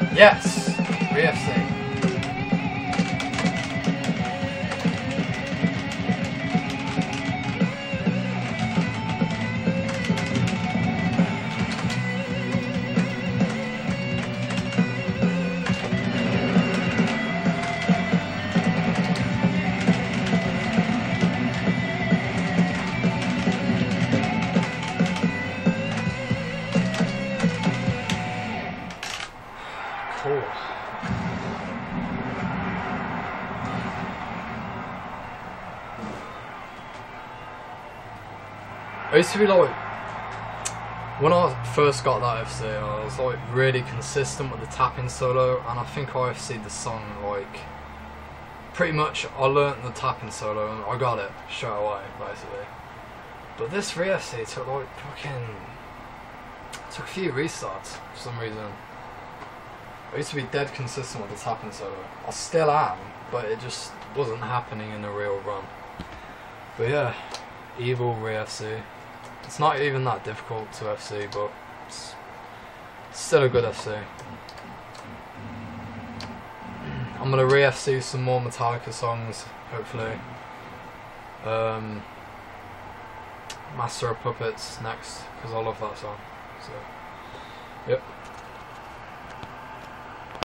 Yes, FGFC. Cool. I used to be like, when I first got that FC, I was like really consistent with the tapping solo, and I think I FC'd the song like pretty much. I learnt the tapping solo and I got it straight away basically. But this re-FC took like took a few restarts for some reason. I used to be dead consistent with the tapping solo. I still am, but it just wasn't happening in the real run. But yeah, evil re-FC. It's not even that difficult to FC, but it's still a good FC. I'm gonna re-FC some more Metallica songs, hopefully. Master of Puppets next, because I love that song. So, yep.